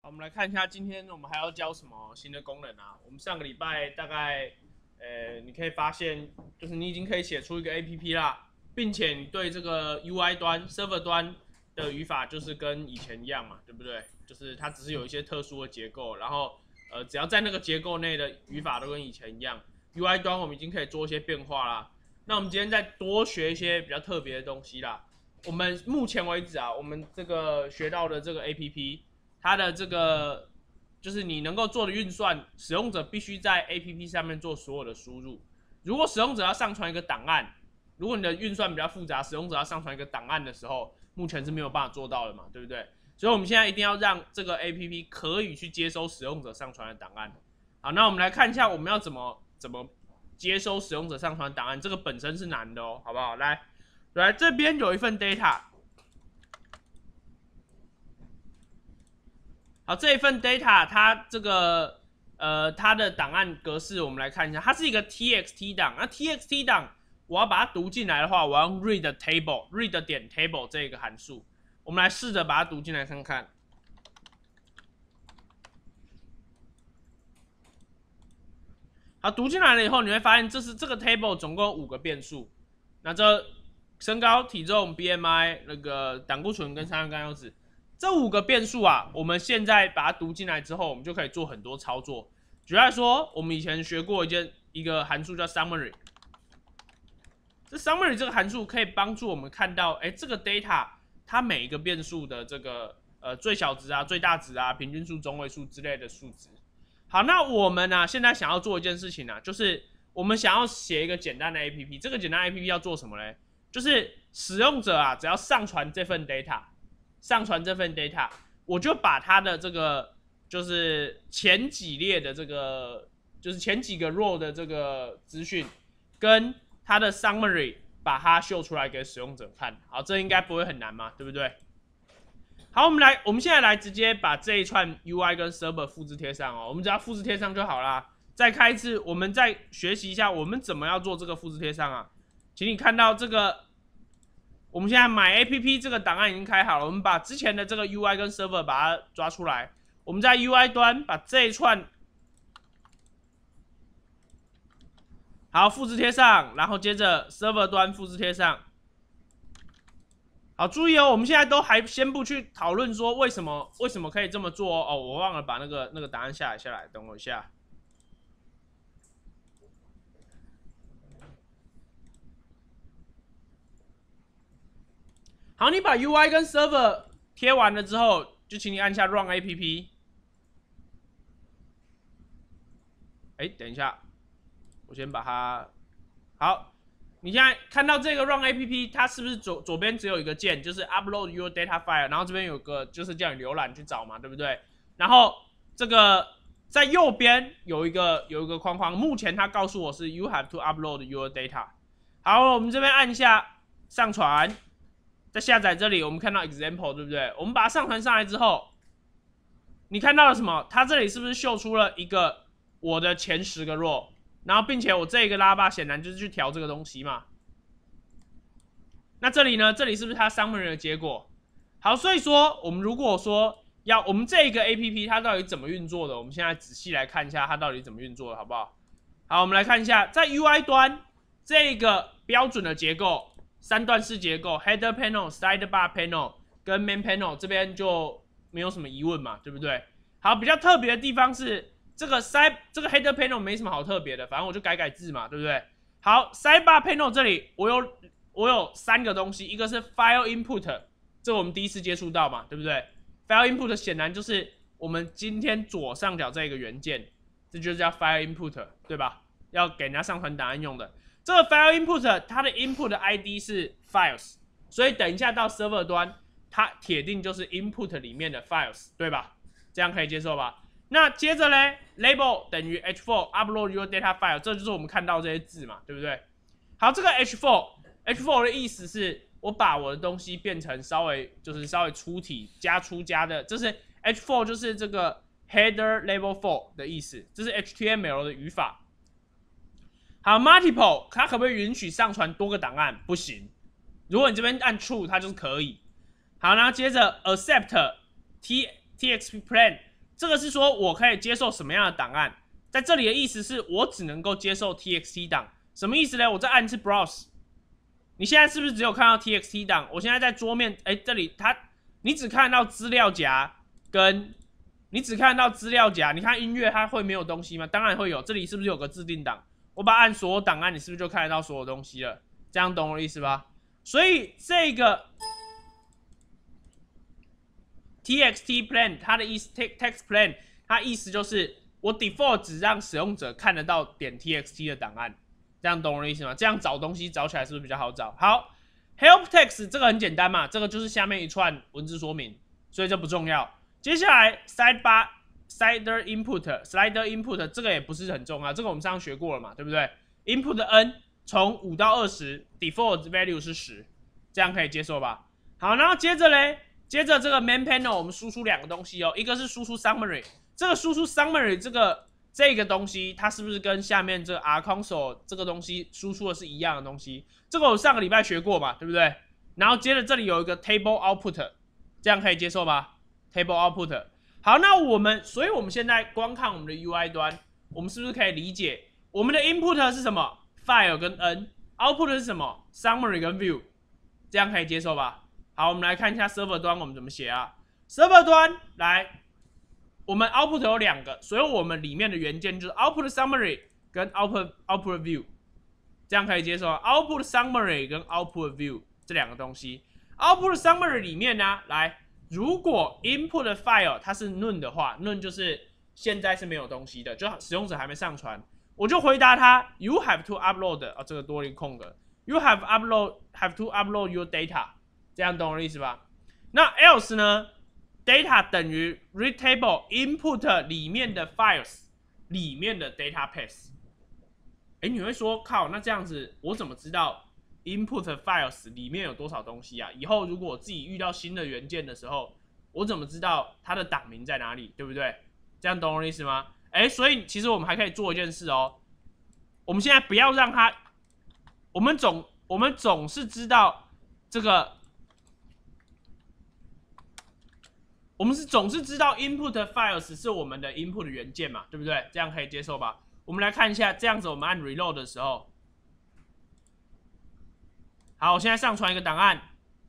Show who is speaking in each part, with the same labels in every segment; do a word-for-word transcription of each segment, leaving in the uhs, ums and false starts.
Speaker 1: 我们来看一下，今天我们还要教什么新的功能啊？我们上个礼拜大概，呃，你可以发现，就是你已经可以写出一个 A P P 啦，并且你对这个 U I 端、Server 端的语法就是跟以前一样嘛，对不对？就是它只是有一些特殊的结构，然后呃，只要在那个结构内的语法都跟以前一样。U I 端我们已经可以做一些变化啦。那我们今天再多学一些比较特别的东西啦。我们目前为止啊，我们这个学到的这个 A P P。它的这个就是你能够做的运算，使用者必须在 A P P 上面做所有的输入。如果使用者要上传一个档案，如果你的运算比较复杂，使用者要上传一个档案的时候，目前是没有办法做到的嘛，对不对？所以我们现在一定要让这个 A P P 可以去接收使用者上传的档案。好，那我们来看一下我们要怎么怎么接收使用者上传档案，这个本身是难的哦，好不好？来，来这边有一份 data。好，这一份 data 它这个呃它的档案格式，我们来看一下，它是一个 T X T 档。那 T X T 档我要把它读进来的话，我要用 read table read 点 table 这个函数，我们来试着把它读进来看看。好，读进来了以后，你会发现这是这个 table 总共有五个变数。那这身高、体重、B M I、那个胆固醇跟三酸甘油酯。这五个变数啊，我们现在把它读进来之后，我们就可以做很多操作。举例来说，我们以前学过一件一个函数叫 summary。这 summary 这个函数可以帮助我们看到，哎，这个 data 它每一个变数的这个呃最小值啊、最大值啊、平均数、中位数之类的数值。好，那我们呢、啊、现在想要做一件事情啊，就是我们想要写一个简单的 A P P。这个简单 A P P 要做什么呢？就是使用者啊，只要上传这份 data。上传这份 data， 我就把它的这个就是前几列的这个就是前几个 row 的这个资讯，跟它的 summary 把它秀出来给使用者看。好，这应该不会很难嘛，对不对？好，我们来，我们现在来直接把这一串 U I 跟 server 复制贴上哦，我们只要复制贴上就好啦。再开一次，我们再学习一下我们怎么要做这个复制贴上啊？请你看到这个。我们现在买 A P P 这个档案已经开好了，我们把之前的这个 U I 跟 Server 把它抓出来。我们在 U I 端把这一串好复制贴上，然后接着 Server 端复制贴上。好，注意哦，我们现在都还先不去讨论说为什么为什么可以这么做哦。哦，我忘了把那个那个档案下来下来，等我一下。好，你把 U I 跟 Server 贴完了之后，就请你按下 Run A P P。哎，等一下，我先把它。好，你现在看到这个 Run A P P， 它是不是左左边只有一个键，就是 Upload Your Data File， 然后这边有个就是叫你浏览去找嘛，对不对？然后这个在右边有一个有一个框框，目前它告诉我是 You have to upload your data。好，我们这边按一下上传。在下载这里，我们看到 example， 对不对？我们把它上传上来之后，你看到了什么？它这里是不是秀出了一个我的前十个 row？ 然后，并且我这一个拉巴显然就是去调这个东西嘛。那这里呢？这里是不是它 summary 的结果？好，所以说我们如果说要我们这个 A P P 它到底怎么运作的，我们现在仔细来看一下它到底怎么运作的，好不好？好，我们来看一下，在 U I 端这个标准的结构。三段式结构 ，header panel、sidebar panel 跟 main panel 这边就没有什么疑问嘛，对不对？好，比较特别的地方是这个 side 这个 header panel 没什么好特别的，反正我就改改字嘛，对不对？好 ，sidebar panel 这里我有我有三个东西，一个是 file input， 这我们第一次接触到嘛，对不对 ？file input 显然就是我们今天左上角这个元件，这就叫 file input， 对吧？要给人家上传档案用的。这个 file input 它的 input 的 I D 是 files， 所以等一下到 server 端，它铁定就是 input 里面的 files， 对吧？这样可以接受吧？那接着呢 label 等于 H 四 upload your data file， 这就是我们看到这些字嘛，对不对？好，这个 H 四 H 四 的意思是我把我的东西变成稍微就是稍微粗体加粗加的，这是 H 四 就是这个 header label 四的意思，这是 H T M L 的语法。好 ，multiple 它可不可以允许上传多个档案？不行。如果你这边按 true， 它就是可以。好，然后接着 accept t txpplen 这个是说我可以接受什么样的档案，在这里的意思是我只能够接受 T X T 档，什么意思呢？我再按一次 Browse， 你现在是不是只有看到 T X T 档？我现在在桌面，哎，这里它你只看到资料夹跟你只看到资料夹，你看音乐它会没有东西吗？当然会有，这里是不是有个自定档？我把它按所有档案，你是不是就看得到所有东西了？这样懂我的意思吧？所以这个 T X T plan 它的意思 ，text plan 它意思就是我 default 只让使用者看得到点 T X T 的档案，这样懂我的意思吗？这样找东西找起来是不是比较好找？好 ，help text 这个很简单嘛，这个就是下面一串文字说明，所以这不重要。接下来 sidebar slider input slider input 这个也不是很重要，这个我们上次学过了嘛，对不对 ？input n 从五到二十 ，default value 是十，这样可以接受吧？好，然后接着嘞。接着这个 main panel 我们输出两个东西哦，一个是输出 summary， 这个输出 summary 这个这个东西，它是不是跟下面这个 R console 这个东西输出的是一样的东西？这个我上个礼拜学过嘛，对不对？然后接着这里有一个 table output， 这样可以接受吧 ？table output。好，那我们，所以我们现在光看我们的 U I 端，我们是不是可以理解我们的 input 是什么 ？file 跟 n，output 是什么 ？summary 跟 view， 这样可以接受吧？好，我们来看一下 server 端我们怎么写啊 ？server 端来，我们 output 有两个，所以我们里面的元件就是 output summary 跟 output output view， 这样可以接受。output summary 跟 output view 这两个东西 ，output summary 里面呢，来，如果 input file 它是 none 的话 ，none 就是现在是没有东西的，就使用者还没上传，我就回答他 ，you have to upload， 啊、哦，这个多了一个空格 ，you have upload have to upload your data。这样懂我的意思吧？那 else 呢 ？data 等于 read table input 里面的 files 里面的 data path。哎，你会说靠，那这样子我怎么知道 input files 里面有多少东西啊？以后如果我自己遇到新的元件的时候，我怎么知道它的档名在哪里？对不对？这样懂我的意思吗？哎，所以其实我们还可以做一件事哦。我们现在不要让它，我们总我们总是知道这个。我们是总是知道 input files 是我们的 input 的元件嘛，对不对？这样可以接受吧？我们来看一下，这样子我们按 reload 的时候，好，我现在上传一个档案，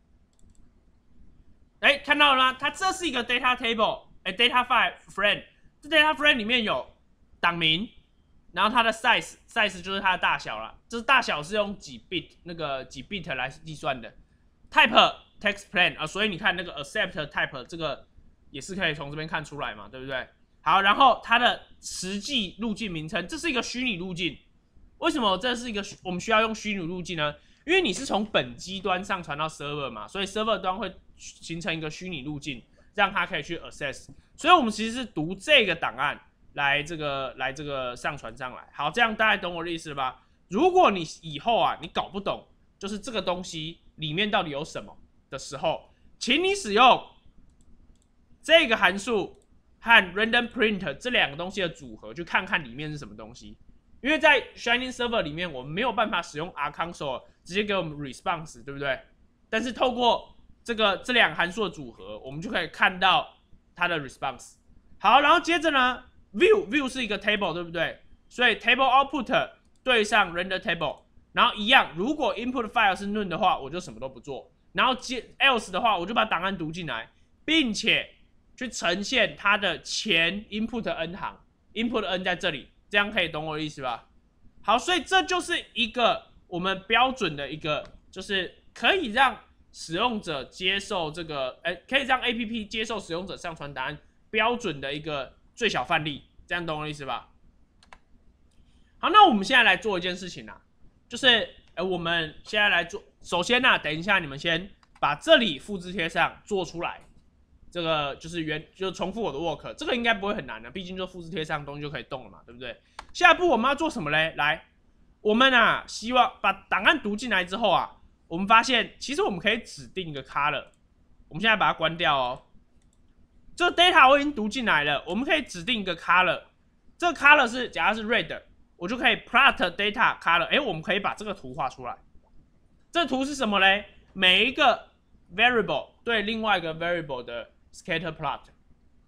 Speaker 1: 哎，看到了吗？它这是一个 data table， 哎 ，data file frame， 这 data frame 里面有档名，然后它的 size size 就是它的大小了，这大小是用几 bit 那个几 bit 来计算的 ，type text plain 啊，所以你看那个 accept type 这个。也是可以从这边看出来嘛，对不对？好，然后它的实际路径名称，这是一个虚拟路径。为什么这是一个我们需要用虚拟路径呢？因为你是从本机端上传到 server 嘛，所以 server 端会形成一个虚拟路径，让它可以去 access。所以我们其实是读这个档案来这个来这个上传上来。好，这样大家懂我的意思了吧？如果你以后啊你搞不懂，就是这个东西里面到底有什么的时候，请你使用。这个函数和 random print 这两个东西的组合，去看看里面是什么东西。因为在 Shining Server 里面，我们没有办法使用 R console 直接给我们 response， 对不对？但是透过这个这两个函数的组合，我们就可以看到它的 response。好，然后接着呢 ，view view 是一个 table， 对不对？所以 table output 对上 render table， 然后一样，如果 input file 是 none 的话，我就什么都不做。然后接 else 的话，我就把档案读进来，并且去呈现它的前 input n 行 ，input n 在这里，这样可以懂我的意思吧？好，所以这就是一个我们标准的一个，就是可以让使用者接受这个，哎，可以让 A P P 接受使用者上传答案标准的一个最小范例，这样懂我的意思吧？好，那我们现在来做一件事情啊，就是，呃，我们现在来做，首先呢、啊，等一下你们先把这里复制贴上做出来。这个就是原就是重复我的 work， 这个应该不会很难的，毕竟就复制贴上东西就可以动了嘛，对不对？下一步我们要做什么嘞？来，我们啊希望把档案读进来之后啊，我们发现其实我们可以指定一个 color， 我们现在把它关掉哦。这个 data 我已经读进来了，我们可以指定一个 color， 这个 color 是假如是 red， 我就可以 plot data color， 哎，我们可以把这个图画出来。这图是什么嘞？每一个 variable 对另外一个 variable 的 scatter plot，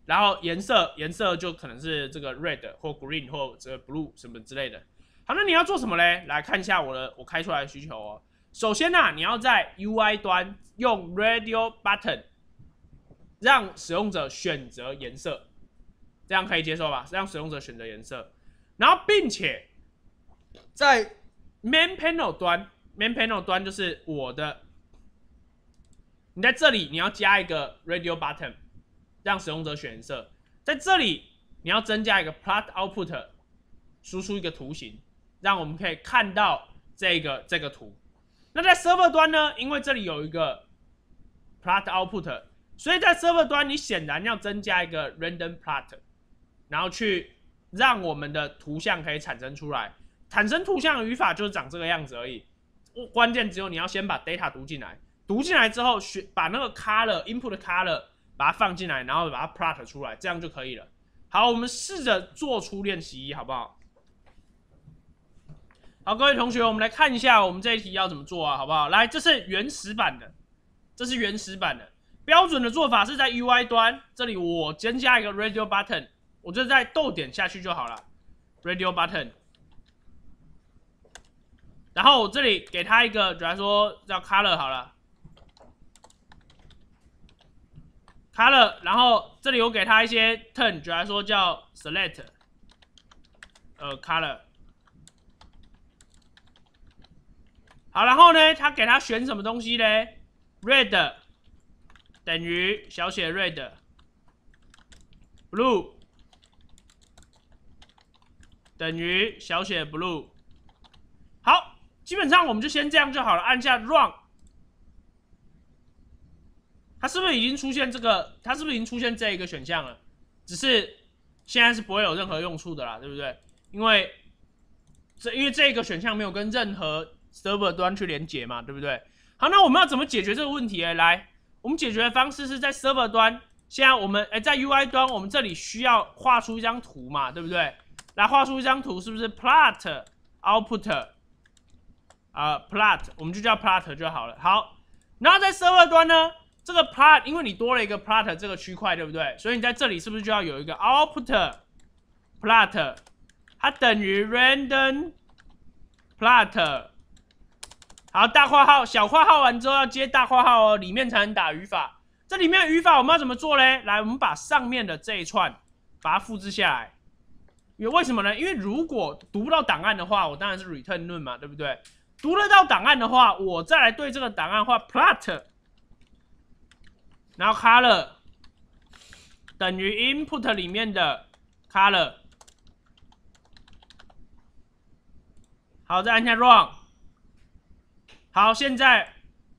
Speaker 1: 然后颜色颜色就可能是这个 red 或 green 或这个 blue 什么之类的。好，那你要做什么嘞？来看一下我的我开出来的需求哦。首先啊，你要在 U I 端用 radio button 让使用者选择颜色，这样可以接受吧？让使用者选择颜色，然后并且在 main panel 端 ，main panel 端就是我的，你在这里你要加一个 radio button， 让使用者选颜色，在这里你要增加一个 plot output， 输出一个图形，让我们可以看到这个这个图。那在 server 端呢，因为这里有一个 plot output， 所以在 server 端你显然要增加一个 random plot， 然后去让我们的图像可以产生出来。产生图像的语法就是长这个样子而已，关键只有你要先把 data 读进来，读进来之后把那个 color input color 把它放进来，然后把它 plot 出来，这样就可以了。好，我们试着做出练习一，好不好？好，各位同学，我们来看一下我们这一题要怎么做啊，好不好？来，这是原始版的，这是原始版的。标准的做法是在 U I 端，这里我增加一个 radio button， 我就在逗点下去就好了 ，radio button。然后我这里给它一个，比如说叫 color 好了 ，color， 然后这里我给它一些 turn， 比如说叫 select， 呃 color。好，然后呢，他给他选什么东西呢 ？red 等于小写 red，blue 等于小写 blue。好，基本上我们就先这样就好了，按下 run。它是不是已经出现这个？它是不是已经出现这一个选项了？只是现在是不会有任何用处的啦，对不对？因为这因为这个选项没有跟任何 server 端去连接嘛，对不对？好，那我们要怎么解决这个问题呢？来，我们解决的方式是在 server 端，现在我们哎在 U I 端，我们这里需要画出一张图嘛，对不对？来画出一张图，是不是 plot output 啊、呃、plot， 我们就叫 plot 就好了。好，然后在 server 端呢，这个 plot 因为你多了一个 plot 这个区块，对不对？所以你在这里是不是就要有一个 output plot， 它等于 random plot。好，大括号、小括号完之后要接大括号哦，里面才能打语法。这里面的语法我们要怎么做嘞？来，我们把上面的这一串把它复制下来。因为为什么呢？因为如果读不到档案的话，我当然是 return 论嘛，对不对？读得到档案的话，我再来对这个档案画 plot， 然后 color 等于 input 里面的 color。好，再按下 run。好，现在，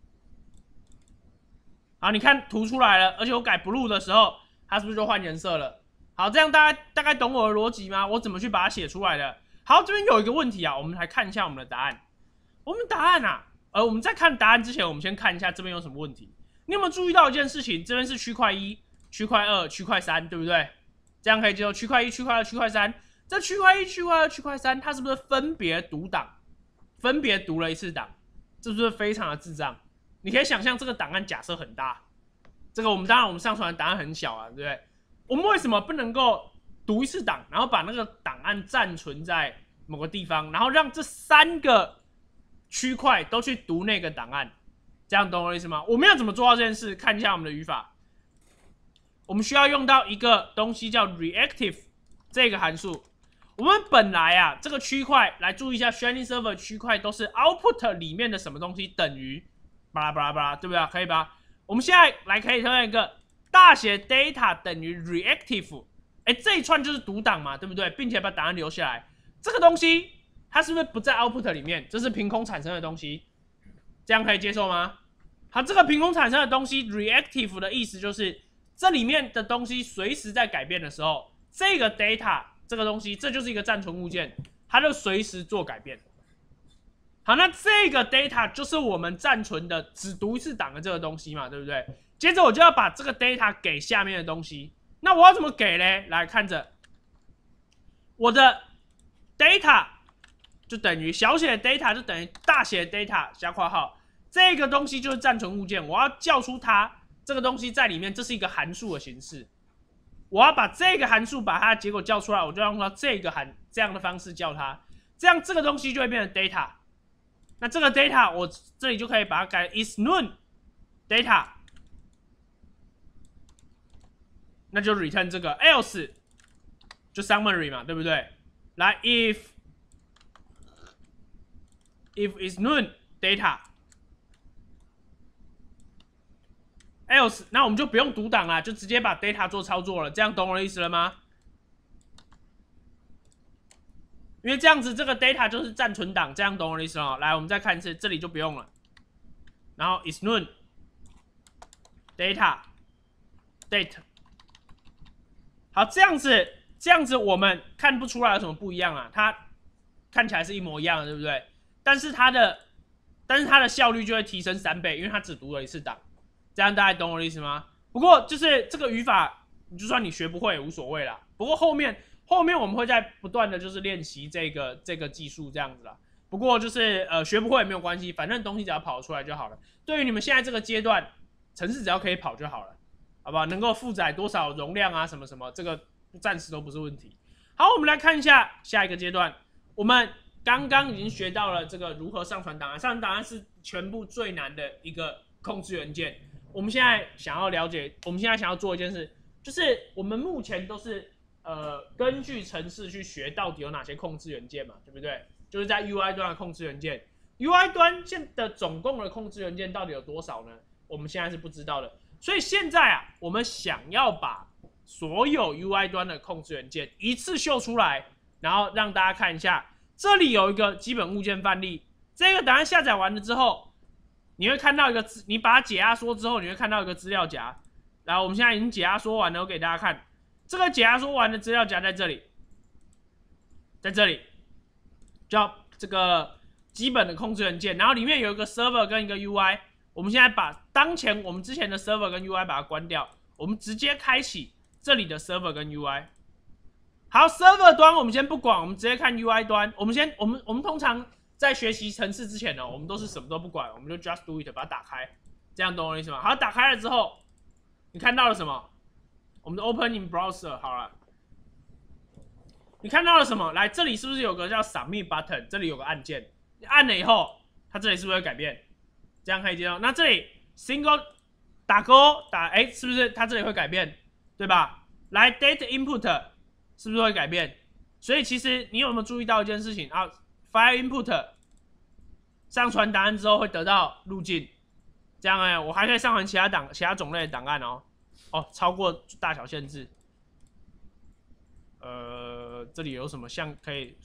Speaker 1: 好，你看图出来了，而且我改 blue 的时候，它是不是就换颜色了？好，这样大家大概懂我的逻辑吗？我怎么去把它写出来的？好，这边有一个问题啊，我们来看一下我们的答案。我们答案啊，呃，我们在看答案之前，我们先看一下这边有什么问题。你有没有注意到一件事情？这边是区块一、区块二、区块三，对不对？这样可以接受区块一、区块二、区块三。这区块一、区块二、区块三，它是不是分别读档？分别读了一次档？是不是非常的智障？你可以想象这个档案假设很大，这个我们当然我们上传的档案很小啊，对不对？我们为什么不能够读一次档，然后把那个档案暂存在某个地方，然后让这三个区块都去读那个档案？这样懂我的意思吗？我们要怎么做到这件事？看一下我们的语法，我们需要用到一个东西叫 reactive 这个函数。我们本来啊，这个区块来注意一下 ，Shiny Server 区块都是 output 里面的什么东西等于巴拉巴拉巴拉，对不对？可以吧？我们现在来可以看一个大写 data 等于 reactive， 哎，这一串就是读档嘛，对不对？并且把档案留下来，这个东西它是不是不在 output 里面？这是凭空产生的东西，这样可以接受吗？好，这个凭空产生的东西 reactive 的意思就是这里面的东西随时在改变的时候，这个 data。这个东西，这就是一个暂存物件，它就随时做改变。好，那这个 data 就是我们暂存的只读一次档的这个东西嘛，对不对？接着我就要把这个 data 给下面的东西，那我要怎么给呢？来看着，我的 data 就等于小写 data 就等于大写 data 加括号，这个东西就是暂存物件，我要叫出它这个东西在里面，这是一个函数的形式。 我要把这个函数把它的结果叫出来，我就要用到这个函这样的方式叫它，这样这个东西就会变成 data。那这个 data 我这里就可以把它改 is noon data， 那就 return 这个 else 就 summary 嘛，对不对？来 if if is noon data else， 那我们就不用读档啦，就直接把 data 做操作了，这样懂我的意思了吗？因为这样子这个 data 就是暂存档，这样懂我的意思了。来，我们再看一次，这里就不用了。然后 is noon data date， 好，这样子这样子我们看不出来有什么不一样啊，它看起来是一模一样的，对不对？但是它的但是它的效率就会提升三倍，因为它只读了一次档。这样大家懂我的意思吗？不过就是这个语法，就算你学不会也无所谓啦。不过后面后面我们会在不断的就是练习这个这个技术这样子啦。不过就是呃学不会也没有关系，反正东西只要跑出来就好了。对于你们现在这个阶段，程式只要可以跑就好了，好不好？能够负载多少容量啊什么什么，这个暂时都不是问题。好，我们来看一下下一个阶段，我们刚刚已经学到了这个如何上传档案，上传档案是全部最难的一个控制元件。我们现在想要了解，我们现在想要做一件事，就是我们目前都是呃根据程式去学到底有哪些控制元件嘛，对不对？就是在 U I 端的控制元件 ，U I 端现的总共的控制元件到底有多少呢？我们现在是不知道的。所以现在啊，我们想要把所有 U I 端的控制元件一次秀出来，然后让大家看一下，这里有一个基本物件范例，这个档案下载完了之后。你会看到一个，你把它解压缩之后，你会看到一个资料夹。然后我们现在已经解压缩完了，我给大家看，这个解压缩完的资料夹在这里，在这里，叫这个基本的控制元件，然后里面有一个 server 跟一个 U I。我们现在把当前我们之前的 server 跟 U I 把它关掉，我们直接开启这里的 server 跟 U I。好 ，server 端我们先不管，我们直接看 U I 端。我们先，我们我们通常。在学习程式之前呢，我们都是什么都不管，我们就 just do it， 把它打开，这样懂我的意思吗？好，打开了之后，你看到了什么？我们的 open in browser 好了，你看到了什么？来，这里是不是有个叫 submit button？ 这里有个按键，你按了以后，它这里是不是会改变？这样可以接受。那这里 single 打勾打，哎，是不是它这里会改变？对吧？来 data input 是不是会改变？所以其实你有没有注意到一件事情啊？ File input 上传档案之后会得到路径，这样哎、欸，我还可以上传其他档、其他种类的档案哦。哦，超过大小限制。呃，这里有什么像可以？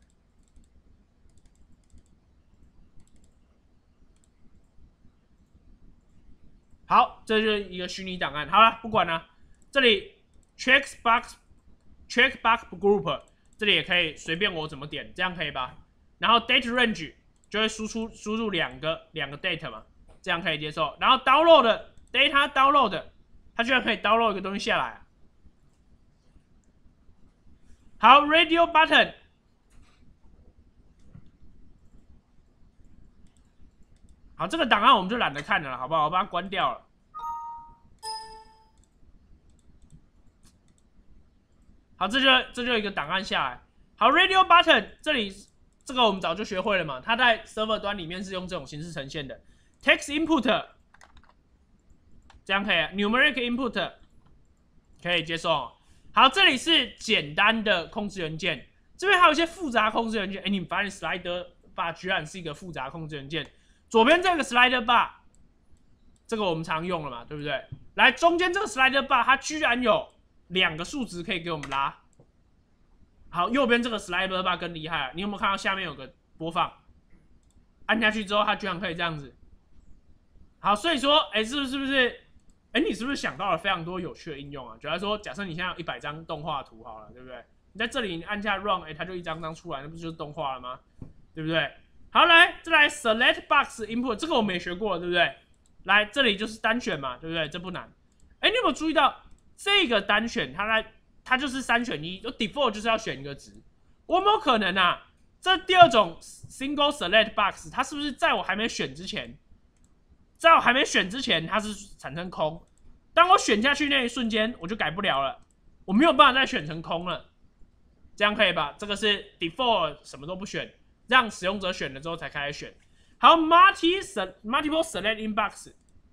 Speaker 1: 好，这就是一个虚拟档案。好了，不管了，这里 checkbox checkbox group 这里也可以随便我怎么点，这样可以吧？ 然后 date range 就会输出输入两个两个 date 嘛，这样可以接受。然后 download data download， 它居然可以 download 一个东西下来。好 ，radio button， 好，这个档案我们就懒得看了，好不好？我把它关掉了。好，这就这就一个档案下来。好 ，radio button 这里。 这个我们早就学会了嘛，它在 server 端里面是用这种形式呈现的 ，text input， 这样可以 ，numeric input 可以接受。好，这里是简单的控制元件，这边还有一些复杂控制元件。哎，你们发现 slider bar 居然是一个复杂控制元件，左边这个 slider bar， 这个我们常用了嘛，对不对？来，中间这个 slider bar 它居然有两个数值可以给我们拉。 好，右边这个 slider bar 更厉害了，你有没有看到下面有个播放？按下去之后，它居然可以这样子。好，所以说，哎、欸，是不是？是不是？哎、欸，你是不是想到了非常多有趣的应用啊？假如说，假设你现在有一百张动画图好了，对不对？你在这里你按下 run， 哎、欸，它就一张张出来，那不就是动画了吗？对不对？好，来，再来 select box input， 这个我们也学过了，对不对？来，这里就是单选嘛，对不对？这不难。哎、欸，你有没有注意到这个单选，它在？ 它就是三选一，就 default 就是要选一个值。我有没有可能啊？这第二种 single select box， 它是不是在我还没选之前，在我还没选之前，它是产生空？当我选下去那一瞬间，我就改不了了。 我没有办法再选成空了，这样可以吧？这个是 default 什么都不选，让使用者选了之后才开始选。好 ，multi multiple select inbox，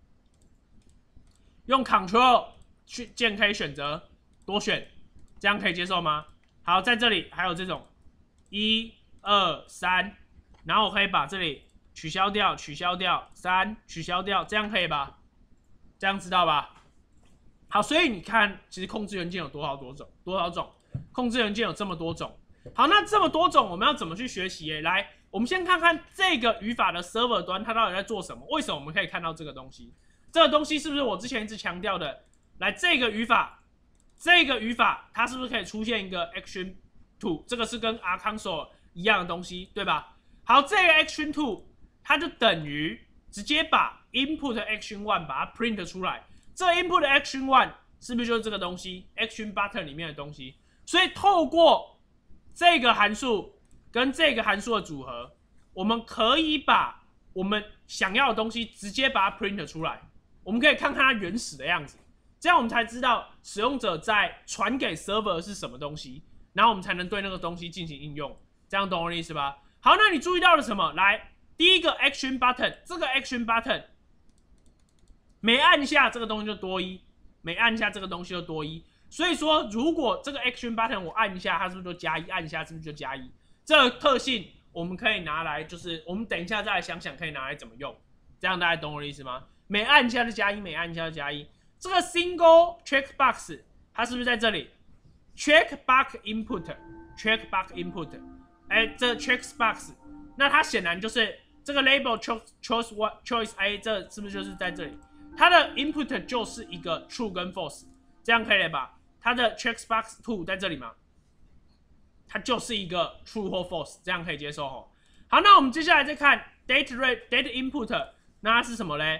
Speaker 1: 用 Control 去键可以选择多选，这样可以接受吗？好，在这里还有这种一二三，然后我可以把这里取消掉，取消掉三，取消掉，这样可以吧？这样知道吧？好，所以你看，其实控制元件有多少多种，多少种控制元件有这么多种。好，那这么多种，我们要怎么去学习？欸？来，我们先看看这个语法的 server 端它到底在做什么？为什么我们可以看到这个东西？这个东西是不是我之前一直强调的？来，这个语法，这个语法它是不是可以出现一个 action two？ 这个是跟 R console 一样的东西，对吧？好，这个 action two 它就等于直接把 input action one 把它 print 出来。这个 input action one 是不是就是这个东西 action button 里面的东西？所以透过这个函数跟这个函数的组合，我们可以把我们想要的东西直接把它 print 出来。我们可以看看它原始的样子，这样我们才知道使用者在传给 server 是什么东西，然后我们才能对那个东西进行应用。这样懂我的意思吧？好，那你注意到了什么？来，第一个 action button， 这个 action button 每按下这个东西就多一，每按下这个东西就多一。所以说，如果这个 action button 我按一下，它是不是就加一？按一下是不是就加一？这个特性我们可以拿来，就是我们等一下再来想想可以拿来怎么用。这样大家懂我的意思吗？每按一下就加一，每按一下就加一。这个 single checkbox 它是不是在这里 ？checkbox input，checkbox input， 哎，这 checkbox， 那它显然就是这个 label choice choice one choice A， 这是不是就是在这里？它的 input 就是一个 true 跟 false， 这样可以了吧？它的 checkbox two 在这里嘛，它就是一个 true 或 false， 这样可以接受哦。好，那我们接下来再看 date rate date input， 那它是什么嘞？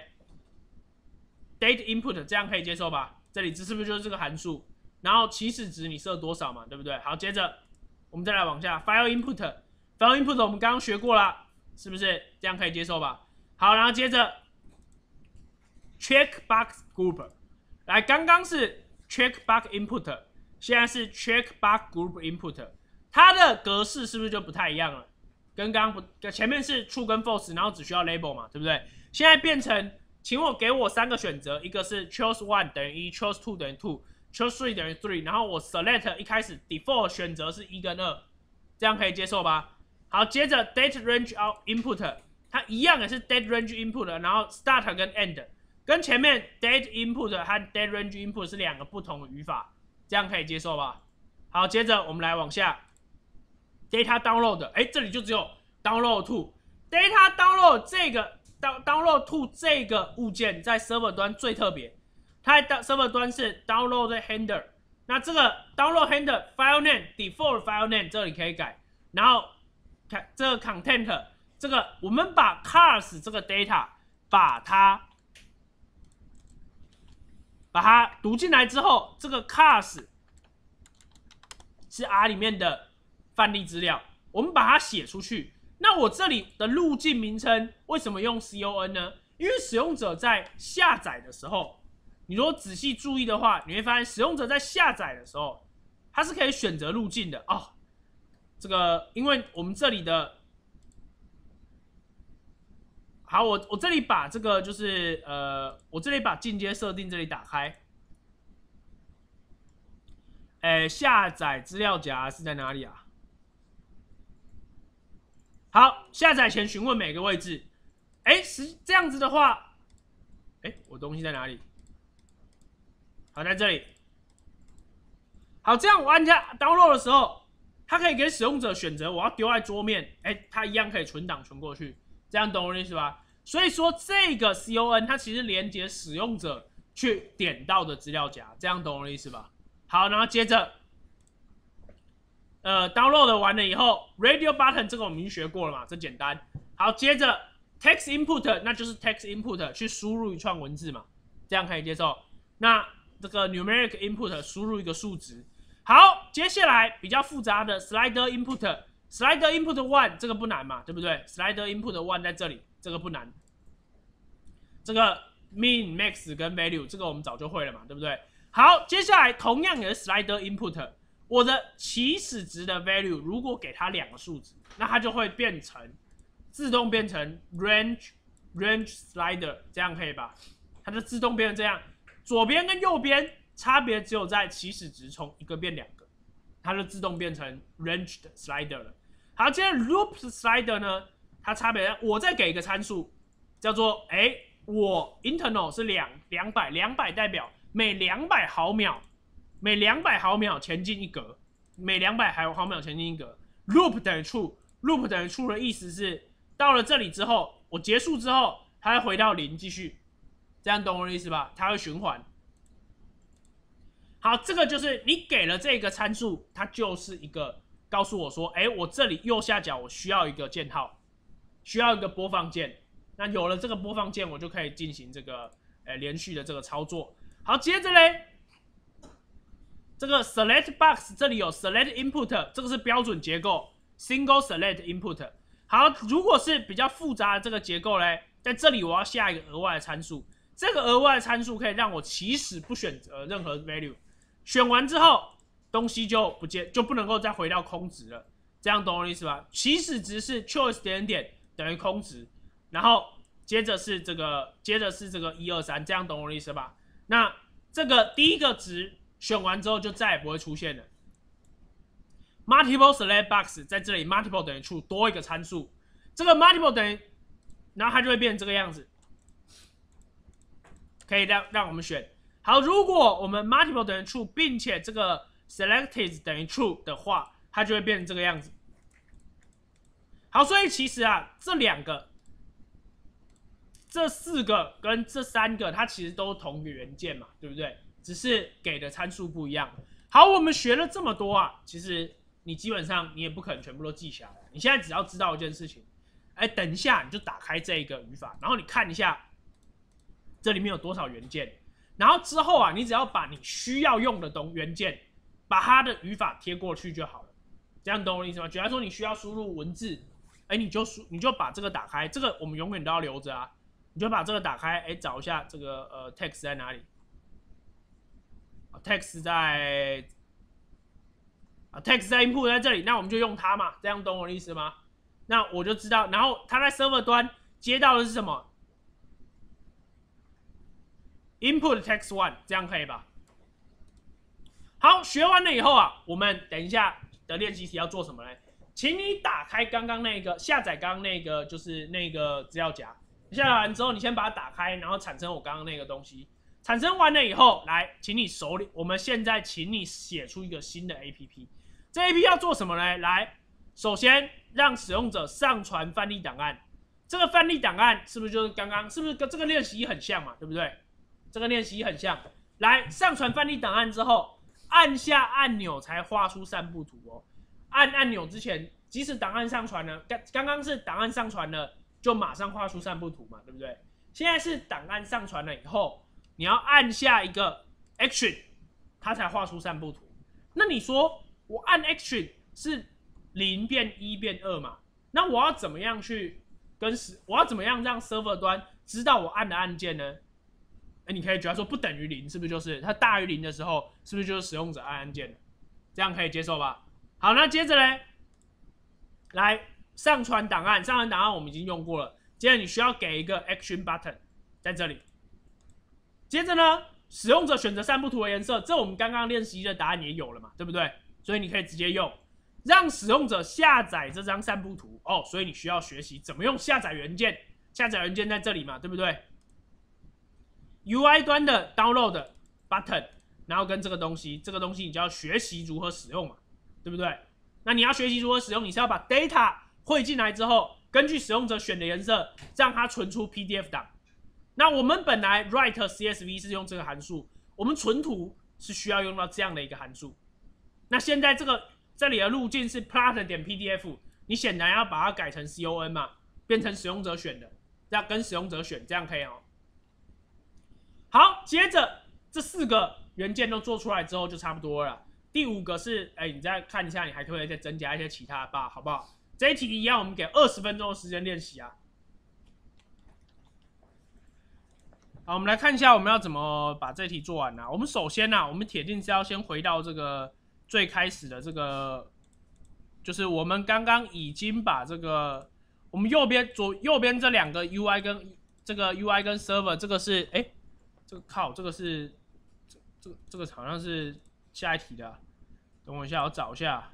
Speaker 1: date input 这样可以接受吧？这里是不是就是这个函数？然后起始值你设多少嘛，对不对？好，接着我们再来往下 file input，file input 我们刚刚学过了，是不是这样可以接受吧？好，然后接着 checkbox group， 来，刚刚是 checkbox input， 现在是 checkbox group input， 它的格式是不是就不太一样了？跟刚刚不前面是 true 跟 false， 然后只需要 label 嘛，对不对？现在变成请我给我三个选择，一个是 choose one 等于一 ，choose two 等于 two，choose three 等于 three， 然后我 select 一开始 default 选择是一跟二，这样可以接受吧？好，接着 date range out input， 它一样也是 date range input， 然后 start 跟 end， 跟前面 date input 和 date range input 是两个不同的语法，这样可以接受吧？好，接着我们来往下 data download， 哎，这里就只有 download to，data download 这个。download to 这个物件在 server 端最特别，它在 server 端是 download handler。那这个 download handler file name default file name 这里可以改，然后看这个 content 这个我们把 cars 这个 data 把它把它读进来之后，这个 cars 是 R 里面的范例资料，我们把它写出去。那我这里的路径名称为什么用 con 呢？因为使用者在下载的时候，你如果仔细注意的话，你会发现使用者在下载的时候，它是可以选择路径的哦。这个，因为我们这里的，好，我我这里把这个就是呃，我这里把进阶设定这里打开，哎，下载资料夹是在哪里啊？好，下载前询问每个位置。哎，是这样子的话，哎，我东西在哪里？好，在这里。好，这样我按下 download 的时候，它可以给使用者选择我要丢在桌面，哎，它一样可以存档存过去。这样懂我的意思吧？所以说这个 con 它其实连接使用者去点到的资料夹，这样懂我的意思吧？好，然后接着。呃 ，download 完了以后 ，radio button 这个我们已经学过了嘛，这简单。好，接着 text input 那就是 text input 去输入一串文字嘛，这样可以接受。那这个 numeric input 输入一个数值。好，接下来比较复杂的 slider input，slider input one 这个不难嘛，对不对 ？slider input one 在这里，这个不难。这个 min、max 跟 value 这个我们早就会了嘛，对不对？ 好，接下来同样也是 slider input， 我的起始值的 value 如果给它两个数值，那它就会变成自动变成 range range slider， 这样可以吧？它就自动变成这样，左边跟右边差别只有在起始值从一个变两个，它就自动变成 ranged slider 了。好，接着 loop slider 呢，它差别我再给一个参数，叫做哎，我 internal 是两两百，两百代表每两百毫秒，每两百毫秒前进一格，每两百毫秒前进一格。loop 等于 true，loop 等于 true 的意思是到了这里之后，我结束之后，它会回到零继续，这样懂我的意思吧？它会循环。好，这个就是你给了这个参数，它就是一个告诉我说，哎，我这里右下角我需要一个箭号，需要一个播放键。那有了这个播放键，我就可以进行这个呃连续的这个操作。好，接着嘞，这个 select box 这里有 select input， 这个是标准结构 single select input。好，如果是比较复杂的这个结构嘞，在这里我要下一个额外的参数，这个额外的参数可以让我起始不选择任何 value， 选完之后东西就不见，就不能够再回到空值了。这样懂我的意思吧？起始值是 choice 点点等于空值，然后接着是这个，接着是这个一二三，这样懂我的意思吧？那这个第一个值选完之后就再也不会出现了。multiple select box 在这里 multiple 等于 true 多一个参数，这个 multiple 等于，然后它就会变成这个样子，可以让让我们选。好，如果我们 multiple 等于 true， 并且这个 selected 等于 true 的话，它就会变成这个样子。好，所以其实啊，这两个、这四个跟这三个，它其实都同一个元件嘛，对不对？只是给的参数不一样。好，我们学了这么多啊，其实你基本上你也不可能全部都记下来。你现在只要知道一件事情，哎，等一下你就打开这个语法，然后你看一下这里面有多少元件，然后之后啊，你只要把你需要用的东元件，把它的语法贴过去就好了。这样懂我的意思吗？举例说，你需要输入文字，哎，你就输，你就把这个打开，这个我们永远都要留着啊。你就把这个打开，哎，找一下这个呃 text 在哪里？啊 ，text 在啊 text 在 input 在这里，那我们就用它嘛，这样懂我的意思吗？那我就知道，然后它在 server 端接到的是什么 ？input text one， 这样可以吧？好，学完了以后啊，我们等一下的练习题要做什么呢？请你打开刚刚那个下载刚刚那个就是那个资料夹。下载完之后，你先把它打开，然后产生我刚刚那个东西。产生完了以后，来，请你手里，我们现在请你写出一个新的 A P P。这 A P P 要做什么呢？来，首先让使用者上传范例档案。这个范例档案是不是就是刚刚，是不是跟这个练习很像嘛？对不对？这个练习很像。来，上传范例档案之后，按下按钮才画出散布图哦。按按钮之前，即使档案上传了，刚刚刚是档案上传了。就马上画出散布图嘛，对不对？现在是档案上传了以后，你要按下一个 action， 它才画出散布图。那你说我按 action 是零变一变二嘛？那我要怎么样去跟我要怎么样让 server 端知道我按的按键呢？哎，你可以觉得说不等于零，是不是就是它大于零的时候，是不是就是使用者按按键了？这样可以接受吧？好，那接着呢，来。上传档案，上传档案我们已经用过了。接着你需要给一个 action button 在这里。接着呢，使用者选择散布图的颜色，这我们刚刚练习的答案也有了嘛，对不对？所以你可以直接用，让使用者下载这张散布图哦。所以你需要学习怎么用下载元件，下载元件在这里嘛，对不对 ？U I 端的 download button， 然后跟这个东西，这个东西你就要学习如何使用嘛，对不对？那你要学习如何使用，你是要把 data汇进来之后，根据使用者选的颜色，让它存出 P D F 档。那我们本来 write C S V 是用这个函数，我们存图是需要用到这样的一个函数。那现在这个这里的路径是 plot 点 P D F， 你显然要把它改成 C O N 嘛，变成使用者选的，要跟使用者选，这样可以哦。好，接着这四个元件都做出来之后就差不多了。第五个是，哎，你再看一下，你还可以再增加一些其他的吧，好不好？这一题一样，我们给二十分钟的时间练习啊。 好，我们来看一下我们要怎么把这题做完呢、啊？我们首先呢、啊，我们铁定是要先回到这个最开始的这个，就是我们刚刚已经把这个我们右边左右边这两个 U I 跟这个 U I 跟 server 这个是哎，这个靠这个是这这个这个好像是下一题的、啊，等我一下，我找一下。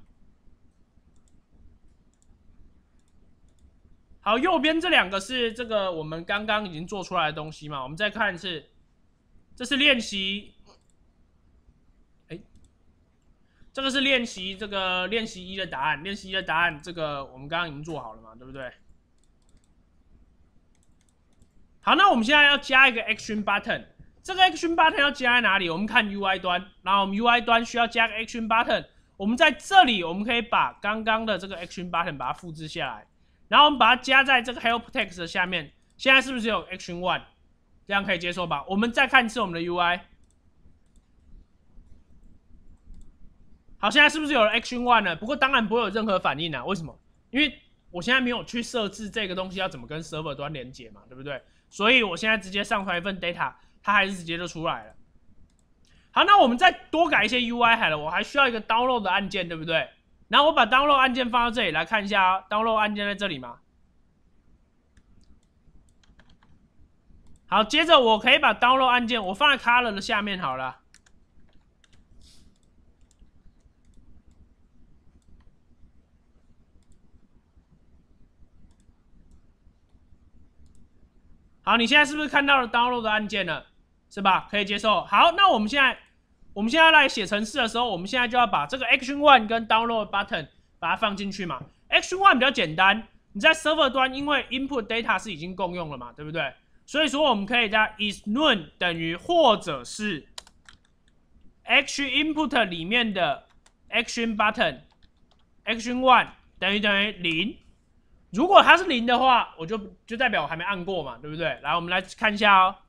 Speaker 1: 好，右边这两个是这个我们刚刚已经做出来的东西嘛？我们再看是，这是练习，哎，这个是练习这个练习一的答案，练习一的答案，这个我们刚刚已经做好了嘛，对不对？好，那我们现在要加一个 action button， 这个 action button 要加在哪里？我们看 U I 端，然后我们 U I 端需要加个 action button， 我们在这里我们可以把刚刚的这个 action button 把它复制下来。然后我们把它加在这个 help text 的下面，现在是不是有 action one？ 这样可以接受吧？我们再看一次我们的 U I。好，现在是不是有了 action one 呢？不过当然不会有任何反应啊，为什么？因为我现在没有去设置这个东西要怎么跟 server 端连接嘛，对不对？所以我现在直接上传一份 data， 它还是直接就出来了。好，那我们再多改一些 U I 好了，我还需要一个 download 的按键，对不对？然后我把 download 按键放到这里来看一下啊 ，download 按键在这里嘛。好，接着我可以把 download 按键我放在 color 的下面好了。好，你现在是不是看到了 download 的按键了？是吧？可以接受。好，那我们现在。我们现在来写程式的时候，我们现在就要把这个 action one 跟 download button 把它放进去嘛。action one 比较简单，你在 server 端因为 input data 是已经共用了嘛，对不对？所以说我们可以在 is none 等于或者是 action input 里面的 action button action one 等于等于零。如果它是零的话，我就就代表我还没按过嘛，对不对？来，我们来看一下哦。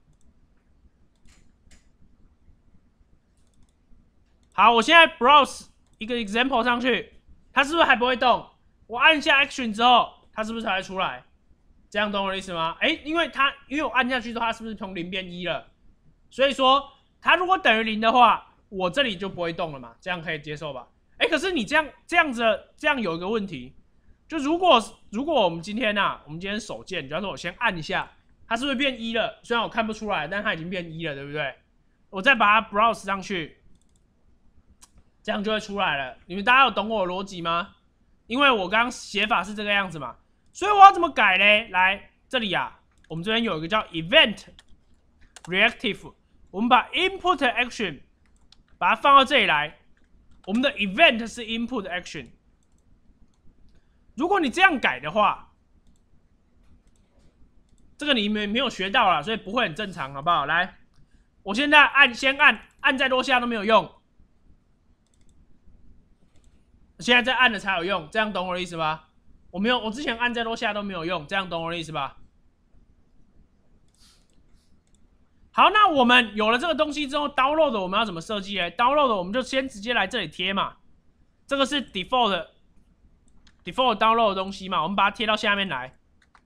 Speaker 1: 好，我现在 browse 一个 example 上去，它是不是还不会动？我按下 action 之后，它是不是才会出来？这样懂我的意思吗？哎，因为它因为我按下去之后，它是不是从零变一了？所以说，它如果等于零的话，我这里就不会动了嘛，这样可以接受吧？哎，可是你这样这样子这样有一个问题，就如果如果我们今天啊，我们今天手贱，比方说我先按一下，它是不是变一了？虽然我看不出来，但它已经变一了，对不对？我再把它 browse 上去。这样就会出来了。你们大家有懂我的逻辑吗？因为我刚刚写法是这个样子嘛，所以我要怎么改呢？来这里啊，我们这边有一个叫 event reactive， 我们把 input action 把它放到这里来。我们的 event 是 input action。如果你这样改的话，这个你们没有学到啦，所以不会很正常，好不好？来，我现在按，先按，按再多下都没有用。现在再按了才有用，这样懂我的意思吧？我没有，我之前按再多下都没有用，这样懂我的意思吧？好，那我们有了这个东西之后 ，download 我们要怎么设计呢 ？download 我们就先直接来这里贴嘛，这个是 default default download 的东西嘛，我们把它贴到下面来。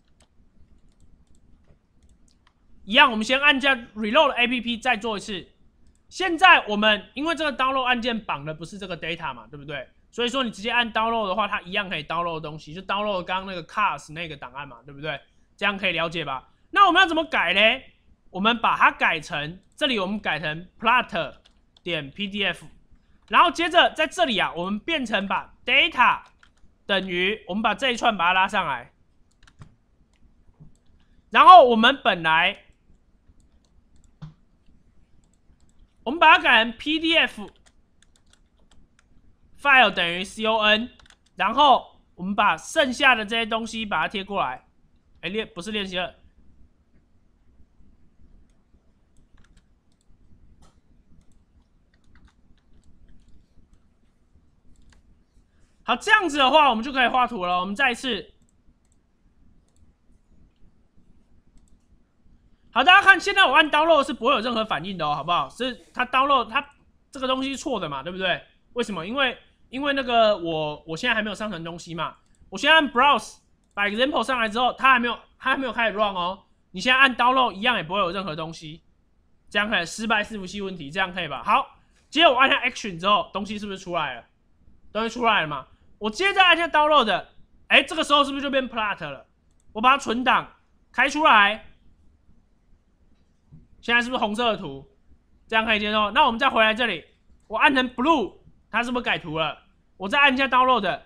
Speaker 1: 一样，我们先按下 reload A P P 再做一次。现在我们因为这个 download 按键绑的不是这个 data 嘛，对不对？所以说你直接按 download 的话，它一样可以 download 的东西，就 download 刚刚那个 cars 那个档案嘛，对不对？这样可以了解吧？那我们要怎么改呢？我们把它改成这里，我们改成 plot 点 P D F， 然后接着在这里啊，我们变成把 data 等于我们把这一串把它拉上来，然后我们本来我们把它改成 P D F file 等于 con， 然后我们把剩下的这些东西把它贴过来。哎，练不是练习了。好，这样子的话，我们就可以画图了。我们再一次。好，大家看，现在我按 download 是不会有任何反应的哦，好不好？是它 download 它这个东西是错的嘛，对不对？为什么？因为因为那个我我现在还没有上传东西嘛，我现在按 browse 把 example 上来之后，它还没有它还没有开始 run 哦。你现在按 download 一样也不会有任何东西， 这样可以失败伺服器问题，这样可以吧？好，接着我按下 Action 之后，东西是不是出来了？东西出来了嘛？我接着按下 Download， 哎，这个时候是不是就变 Plot 了？我把它存档开出来，现在是不是红色的图？这样可以接受？那我们再回来这里，我按成 Blue， 它是不是改图了？我再按一下 Download，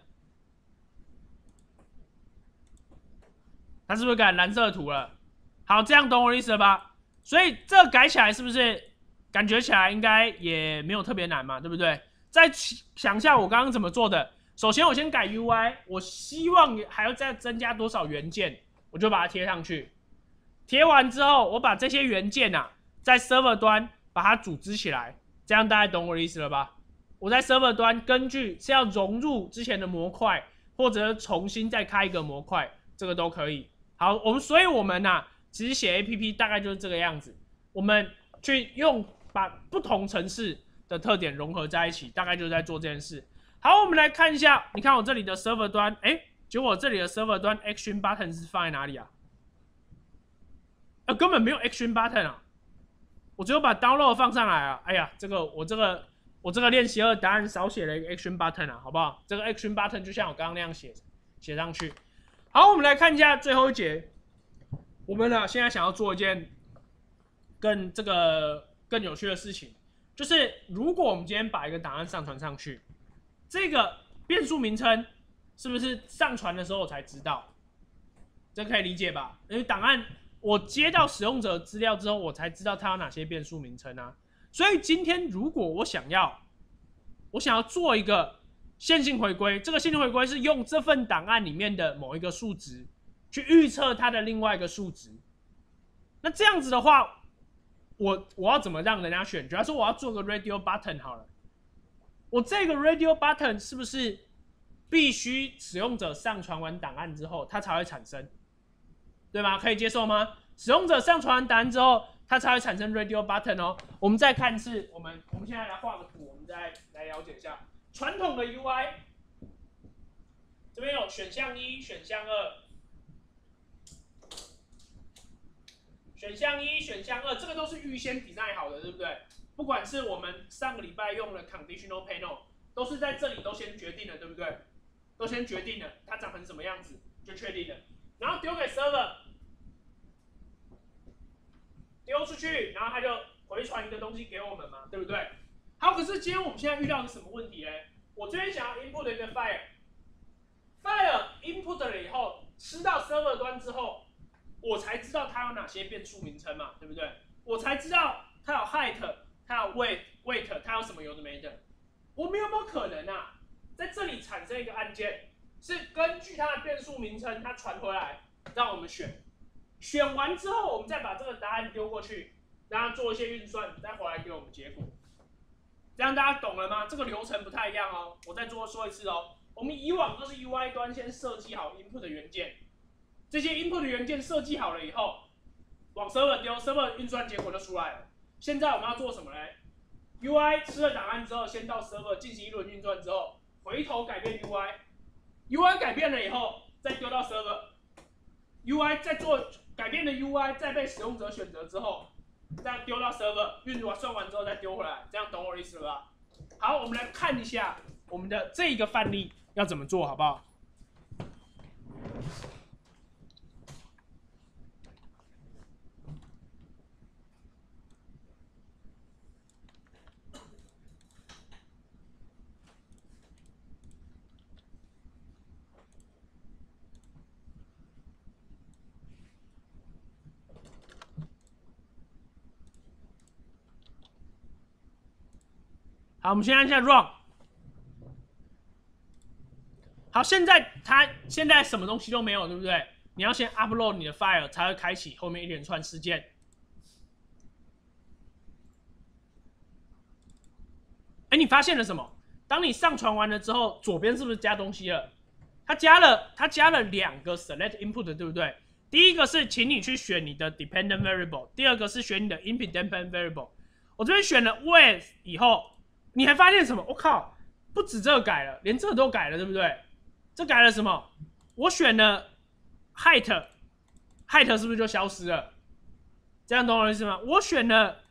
Speaker 1: 它是不是改蓝色的图了？好，这样懂我的意思了吧？所以这改起来是不是感觉起来应该也没有特别难嘛，对不对？再想一下我刚刚怎么做的。首先我先改 U I， 我希望还要再增加多少元件，我就把它贴上去。贴完之后，我把这些元件啊，在 server 端把它组织起来，这样大家懂我的意思了吧？我在 server 端根据是要融入之前的模块，或者是重新再开一个模块，这个都可以。好，我们所以我们啊，其实写 A P P 大概就是这个样子。我们去用把不同程式的特点融合在一起，大概就是在做这件事。好，我们来看一下，你看我这里的 server 端，哎，结果我这里的 server 端 action button 是放在哪里啊？呃，根本没有 action button 啊，我只有把 download 放上来啊。哎呀，这个我这个我这个练习二答案少写了一个 action button 啊，好不好？这个 action button 就像我刚刚那样写写上去。好，我们来看一下最后一节，我们呢现在想要做一件更这个更有趣的事情，就是如果我们今天把一个档案上传上去。这个变数名称是不是上传的时候我才知道？这可以理解吧？因为档案我接到使用者资料之后，我才知道它有哪些变数名称啊。所以今天如果我想要，我想要做一个线性回归，这个线性回归是用这份档案里面的某一个数值去预测它的另外一个数值。那这样子的话，我我要怎么让人家选？假如说我要做个 radio button 好了。我这个 radio button 是不是必须使用者上传完档案之后，它才会产生，对吗？可以接受吗？使用者上传完档案之后，它才会产生 radio button 哦。我们再看是，我们我们现在来画个图，我们再来了解一下传统的 U I。这边有选项一、选项二、选项一、选项二，这个都是预先 design 好的，对不对？不管是我们上个礼拜用的 conditional panel， 都是在这里都先决定了，对不对？都先决定了它长成什么样子，就确定了，然后丢给 server， 丢出去，然后它就回传一个东西给我们嘛，对不对？好，可是今天我们现在遇到个什么问题呢？我这边想要 input 一个 file，file input 了以后，吃到 server 端之后，我才知道它有哪些变数名称嘛，对不对？我才知道它有 height。它有 weight weight， 它有什么有的没的？我们有没有可能啊，在这里产生一个按键，是根据它的变数名称，它传回来让我们选，选完之后，我们再把这个答案丢过去，让它做一些运算，再回来给我们结果。这样大家懂了吗？这个流程不太一样哦。我再多说一次哦。我们以往都是 U I 端先设计好 input 的元件，这些 input 的元件设计好了以后，往 server 丢 ，server 运算结果就出来了。现在我们要做什么呢 ？U I 吃了档案之后，先到 server 进行一轮运算之后，回头改变 U I，U I 改变了以后，再丢到 server，U I 再做改变的 U I， 再被使用者选择之后，再丢到 server， 运算完之后再丢回来，这样懂我的意思了吧？好，我们来看一下我们的这一个范例要怎么做，好不好？好，我们先按下 run。好，现在它现在什么东西都没有，对不对？你要先 upload 你的 file 才会开启后面一连串事件。哎，你发现了什么？当你上传完了之后，左边是不是加东西了？它加了，它加了两个 select input， 对不对？第一个是请你去选你的 dependent variable， 第二个是选你的 independent variable。我这边选了 with 以后。你还发现什么？我靠，不止这个改了，连这个都改了，对不对？这改了什么？我选了 height，height 是不是就消失了？这样懂我的意思吗？我选了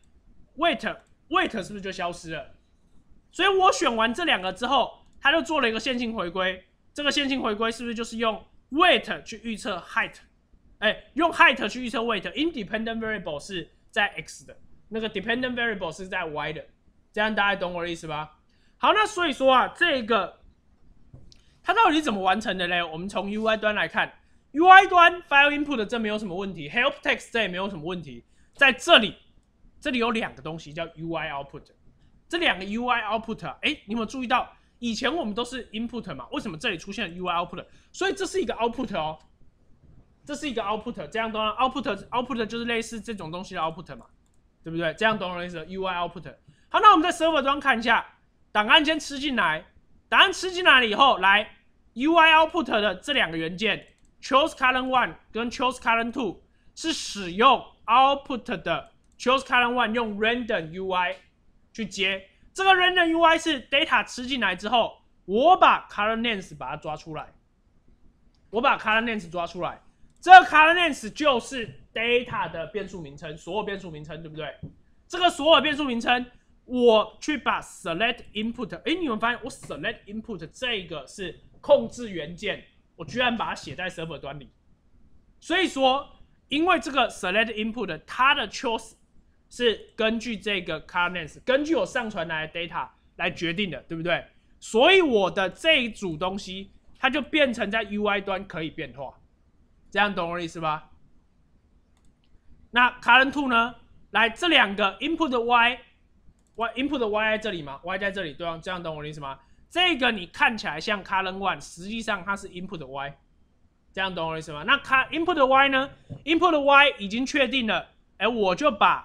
Speaker 1: weight weight 是不是就消失了？所以我选完这两个之后，它就做了一个线性回归。这个线性回归是不是就是用 weight 去预测 height？ 哎，用 height 去预测 weight，independent variable 是在 x 的，那个 dependent variable 是在 y 的。这样大家懂我的意思吧？好，那所以说啊，这个它到底怎么完成的呢？我们从 U I 端来看 ，U I 端 file input 这没有什么问题 ，help text 这也没有什么问题。在这里，这里有两个东西叫 U I output， 这两个 U I output 啊，哎，你有没有注意到？以前我们都是 input 嘛，为什么这里出现了 U I output？ 所以这是一个 output 哦，这是一个 output， 这样懂了 ？output output 就是类似这种东西的 output 嘛，对不对？这样懂我意思 ？U I output。好，那我们在 server 端看一下，档案先吃进来，档案吃进来了以后，来 U I output 的这两个元件 choose column one 跟 choose column two 是使用 output 的 choose column one 用 random U I 去接。这个 random U I 是 data 吃进来之后，我把 column names 把它抓出来，我把 column names 抓出来，这个 column names 就是 data 的变数名称，所有变数名称，对不对？这个所有变数名称，我去把 select input， 哎，你们发现我 select input 这个是控制元件，我居然把它写在 server 端里，所以说，因为这个 select input 它的 choose 是根据这个 column names， 根据我上传来的 data 来决定的，对不对？所以我的这一组东西，它就变成在 U I 端可以变化，这样懂我的意思吧？那 column two 呢？来，这两个 input 的 y，y input 的 y 在这里嘛 ，y 在这里，对吧？这样懂我的意思吗？这个你看起来像 column one， 实际上它是 input 的 y， 这样懂我的意思吗？那 input 的 y 呢 ？input 的 y 已经确定了，哎，我就把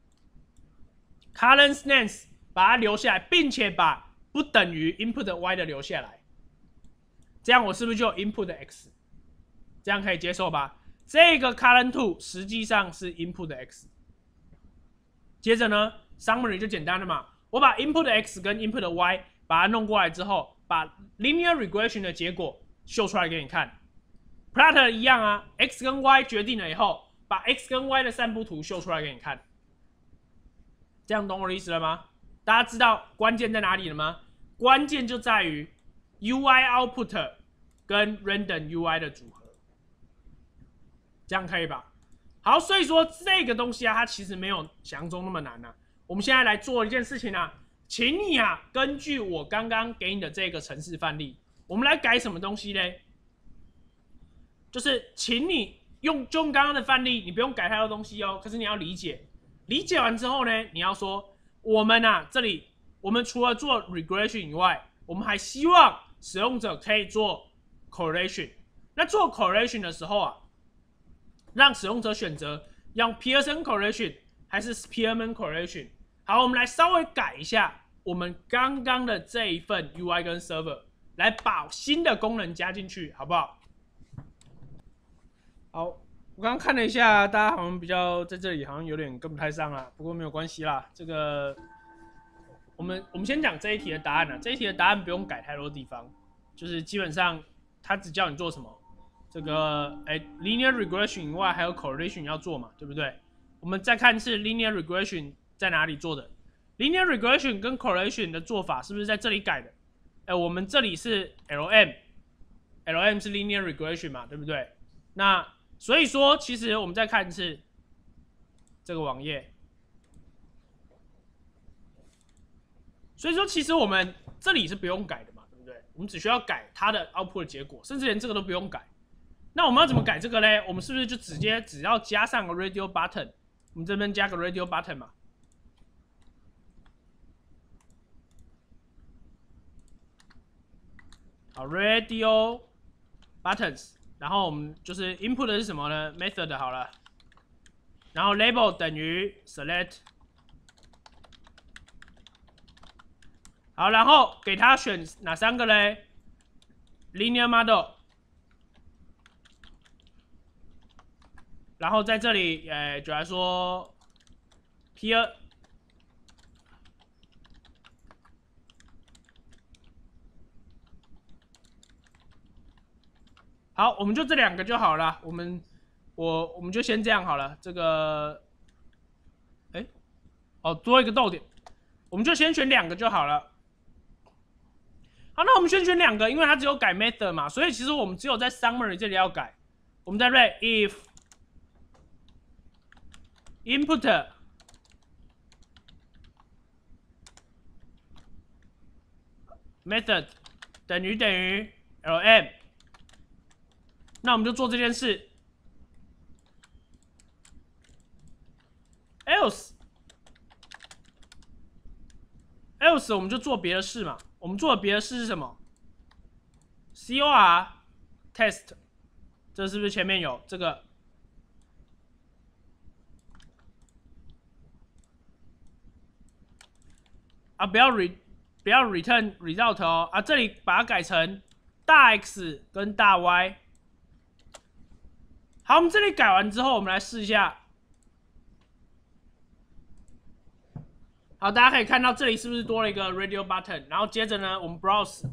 Speaker 1: column names 把它留下来，并且把不等于 input 的 y 的留下来，这样我是不是就有 input 的 x？ 这样可以接受吧？这个 column two 实际上是 input 的 x。接着呢 ，summary 就简单了嘛，我把 input 的 x 跟 input 的 y 把它弄过来之后，把 linear regression 的结果秀出来给你看。plot 一样啊 ，x 跟 y 决定了以后，把 x 跟 y 的散布图秀出来给你看。这样懂我的意思了吗？大家知道关键在哪里了吗？关键就在于 U I output 跟 random U I 的组合，这样可以吧？好，所以说这个东西啊，它其实没有想象中那么难啊。我们现在来做一件事情啊，请你啊，根据我刚刚给你的这个程式范例，我们来改什么东西嘞？就是请你用就用刚刚的范例，你不用改太多东西哦，可是你要理解。理解完之后呢，你要说我们啊，这里我们除了做 regression 以外，我们还希望使用者可以做 correlation。那做 correlation 的时候啊，让使用者选择用 Pearson correlation 还是 Spearman correlation。好，我们来稍微改一下我们刚刚的这一份 U I 跟 server， 来把新的功能加进去，好不好？好。我刚刚看了一下，大家好像比较在这里好像有点跟不太上啦，不过没有关系啦。这个我们我们先讲这一题的答案啦。这一题的答案不用改太多地方，就是基本上它只叫你做什么，这个哎 linear regression 以外还有 correlation 要做嘛，对不对？我们再看是 linear regression 在哪里做的 ，linear regression 跟 correlation 的做法是不是在这里改的？哎，我们这里是 L M，L M 是 linear regression 嘛，对不对？那所以说，其实我们再看是这个网页。所以说，其实我们这里是不用改的嘛，对不对？我们只需要改它的 output 的结果，甚至连这个都不用改。那我们要怎么改这个嘞？我们是不是就直接只要加上个 radio button？ 我们这边加个 radio button 嘛。好 ，radio buttons。然后我们就是 input 的是什么呢 ？method 好了，然后 label 等于 select， 好，然后给他选哪三个嘞 ？linear model， 然后在这里，呃，就来说 peer。好，我们就这两个就好了。我们我我们就先这样好了。这个，哎， 哦，多一个逗点，我们就先选两个就好了。好，那我们先选两个，因为它只有改 method 嘛，所以其实我们只有在 summary 这里要改。我们在 read if input method 等于等于 lm， 那我们就做这件事。else else 我们就做别的事嘛。我们做的别的事是什么 ？core test， 这是不是前面有这个？啊，不要 re 不要 return result 哦，啊，这里把它改成大 X 跟大 Y。好，我们这里改完之后，我们来试一下。好，大家可以看到这里是不是多了一个 radio button？ 然后接着呢，我们 browse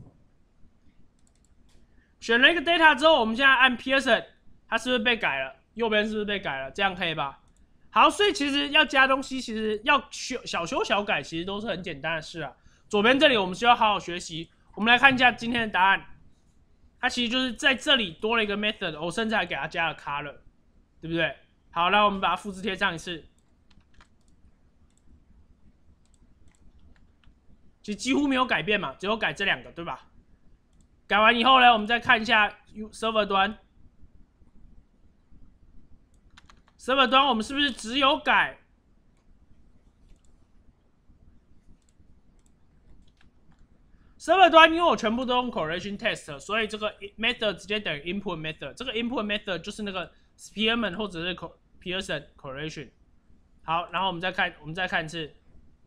Speaker 1: 选了一个 data 之后，我们现在按 Pearson， 它是不是被改了？右边是不是被改了？这样可以吧？好，所以其实要加东西，其实要修小修小改，其实都是很简单的事啊。左边这里我们需要好好学习。我们来看一下今天的答案，它其实就是在这里多了一个 method， 我甚至还给它加了 color， 对不对？好，那我们把它复制贴上一次。其实几乎没有改变嘛，只有改这两个，对吧？改完以后呢，我们再看一下 server 端 ，server 端我们是不是只有改 server 端？因为我全部都用 correlation test， 所以这个 method 直接等于 input method。这个 input method 就是那个 Spearman 或者是 Pearson correlation。好，然后我们再看，我们再看一次。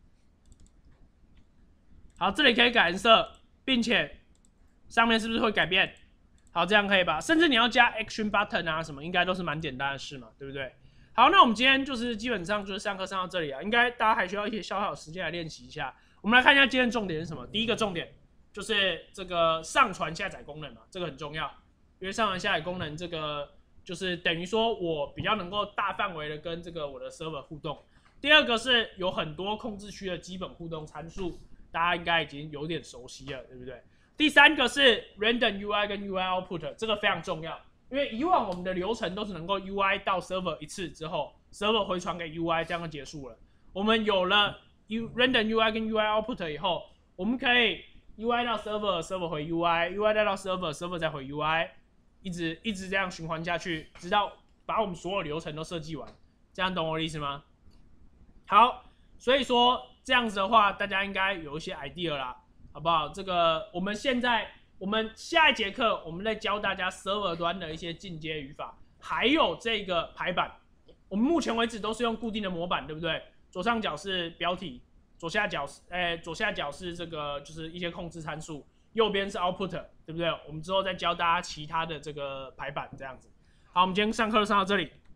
Speaker 1: 好，这里可以改颜色，并且上面是不是会改变？好，这样可以吧？甚至你要加 action button 啊什么，应该都是蛮简单的事嘛，对不对？好，那我们今天就是基本上就是上课上到这里啊，应该大家还需要一些消耗时间来练习一下。我们来看一下今天重点是什么？第一个重点就是这个上传下载功能嘛，这个很重要，因为上传下载功能这个就是等于说我比较能够大范围的跟这个我的 server 互动。第二个是有很多控制区的基本互动参数。大家应该已经有点熟悉了，对不对？第三个是 random U I 跟 U I output， 这个非常重要，因为以往我们的流程都是能够 U I 到 server 一次之后 ，server 回传给 U I， 这样就结束了。我们有了 U random U I 跟 U I output 以后，我们可以 U I 到 server，server 回 U I，U I 再到 server，server 再回 U I， 一直一直这样循环下去，直到把我们所有流程都设计完。这样懂我的意思吗？好，所以说。这样子的话，大家应该有一些 idea 啦，好不好？这个我们现在，我们下一节课我们再教大家 server 端的一些进阶语法，还有这个排版。我们目前为止都是用固定的模板，对不对？左上角是标题，左下角是，哎，左下角是这个就是一些控制参数，右边是 output， 对不对？我们之后再教大家其他的这个排版，这样子。好，我们今天上课就上到这里。